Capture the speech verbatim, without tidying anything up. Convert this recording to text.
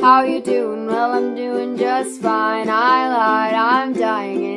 How you doing? Well, I'm doing just fine. I lied, I'm dying